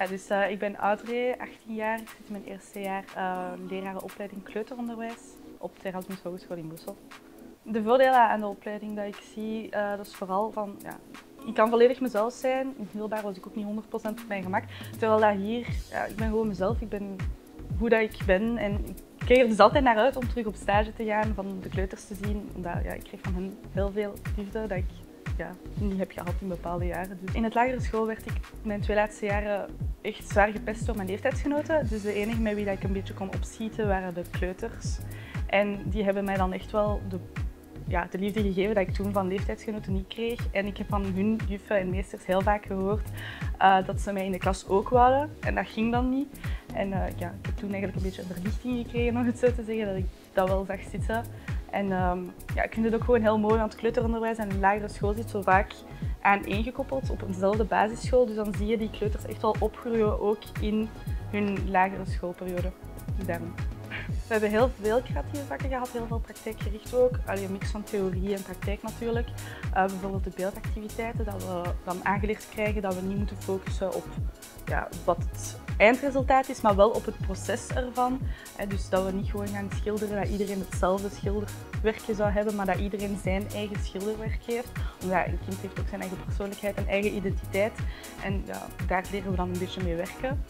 Ja, dus ik ben Audrey, 18 jaar. Ik zit in mijn eerste jaar lerarenopleiding kleuteronderwijs op de Erasmus Hogeschool in Brussel. De voordelen aan de opleiding dat ik zie, dat is vooral van, ja, ik kan volledig mezelf zijn. In het middelbaar was ik ook niet 100% op mijn gemak. Terwijl dat hier, ja, ik ben gewoon mezelf, ik ben hoe dat ik ben. En ik kijk er dus altijd naar uit om terug op stage te gaan, van de kleuters te zien. Omdat ja, ik kreeg van hen heel veel liefde dat ik niet heb gehad in bepaalde jaren. Dus in het lagere school werd ik mijn 2 laatste jaren echt zwaar gepest door mijn leeftijdsgenoten. Dus de enige met wie dat ik een beetje kon opschieten waren de kleuters. En die hebben mij dan echt wel de liefde gegeven dat ik toen van leeftijdsgenoten niet kreeg. En ik heb van hun juffen en meesters heel vaak gehoord dat ze mij in de klas ook wouden. En dat ging dan niet. En ik heb toen eigenlijk een beetje een verlichting gekregen, om het zo te zeggen, dat ik dat wel zag zitten. En ik vind het ook gewoon heel mooi, want kleuteronderwijs en de lagere school zit zo vaak aaneengekoppeld op eenzelfde basisschool. Dus dan zie je die kleuters echt wel opgroeien, ook in hun lagere schoolperiode. Dus daarom. We hebben heel veel creatieve vakken gehad, heel veel praktijkgericht ook. Een mix van theorie en praktijk natuurlijk. Bijvoorbeeld de beeldactiviteiten, dat we dan aangeleerd krijgen dat we niet moeten focussen op wat het eindresultaat is, maar wel op het proces ervan. Dus dat we niet gewoon gaan schilderen, dat iedereen hetzelfde schilderwerkje zou hebben, maar dat iedereen zijn eigen schilderwerk heeft. Omdat een kind heeft ook zijn eigen persoonlijkheid en eigen identiteit. En daar leren we dan een beetje mee werken.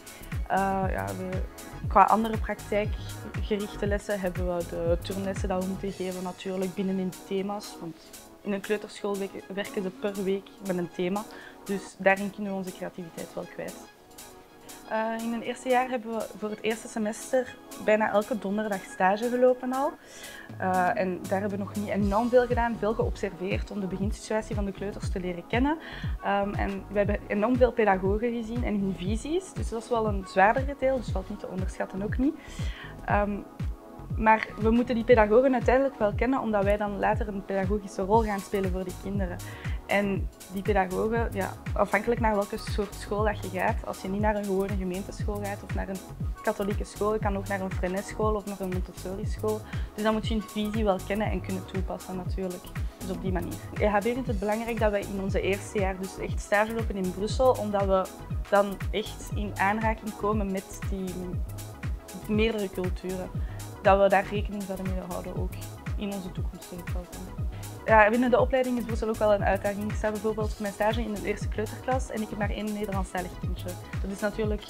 Qua andere praktijkgerichte lessen hebben we de turnlessen dat we moeten geven natuurlijk binnenin de thema's. Want in een kleuterschool werken ze per week met een thema. Dus daarin kunnen we onze creativiteit wel kwijt. In mijn eerste jaar hebben we voor het eerste semester bijna elke donderdag stage gelopen al. En daar hebben we nog niet enorm veel gedaan, veel geobserveerd om de beginsituatie van de kleuters te leren kennen. En we hebben enorm veel pedagogen gezien en hun visies, dus dat is wel een zwaardere deel, dus valt niet te onderschatten ook niet. Maar we moeten die pedagogen uiteindelijk wel kennen, omdat wij dan later een pedagogische rol gaan spelen voor die kinderen. En die pedagogen, afhankelijk naar welke soort school dat je gaat, als je niet naar een gewone gemeenteschool gaat of naar een katholieke school, je kan ook naar een Freinet-school of naar een Montessori-school. Dus dan moet je hun visie wel kennen en kunnen toepassen natuurlijk. Dus op die manier. EHB vindt het belangrijk dat wij in onze eerste jaar dus echt stage lopen in Brussel, omdat we dan echt in aanraking komen met die meerdere culturen. Dat we daar rekening zouden mee houden ook in onze toekomstige klas. Ja, binnen de opleiding is Brussel ook wel een uitdaging. Ik sta bijvoorbeeld voor mijn stage in de eerste kleuterklas en ik heb maar 1 Nederlandstalig kindje. Dat is natuurlijk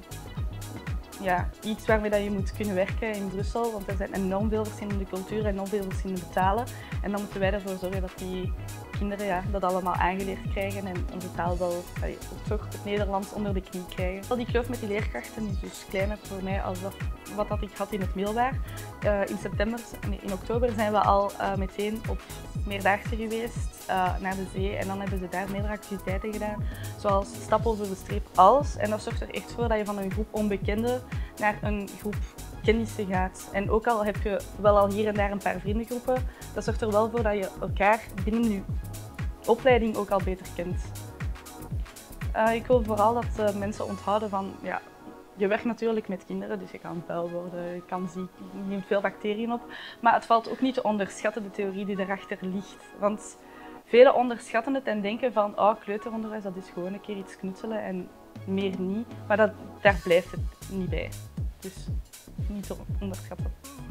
iets waarmee dat je moet kunnen werken in Brussel, want er zijn enorm veel verschillende culturen en enorm veel verschillende talen. En dan moeten wij ervoor zorgen dat die kinderen dat allemaal aangeleerd krijgen en onze taal wel toch het Nederlands onder de knie krijgen. Die kloof met die leerkrachten is dus kleiner voor mij als wat ik had in het middelbaar. In oktober zijn we al meteen op meerdaagse geweest naar de zee en dan hebben ze daar meerdere activiteiten gedaan, zoals stap over de streep als. En dat zorgt er echt voor dat je van een groep onbekenden naar een groep kennissen gaat. En ook al heb je wel al hier en daar een paar vriendengroepen, dat zorgt er wel voor dat je elkaar binnen je opleiding ook al beter kent. Ik wil vooral dat mensen onthouden van, je werkt natuurlijk met kinderen, dus je kan vuil worden, je kan ziek, je neemt veel bacteriën op. Maar het valt ook niet te onderschatten, de theorie die erachter ligt. Want velen onderschatten het en denken van, kleuteronderwijs, dat is gewoon een keer iets knutselen en meer niet. Maar daar blijft het niet bij. Dus niet te onderschatten.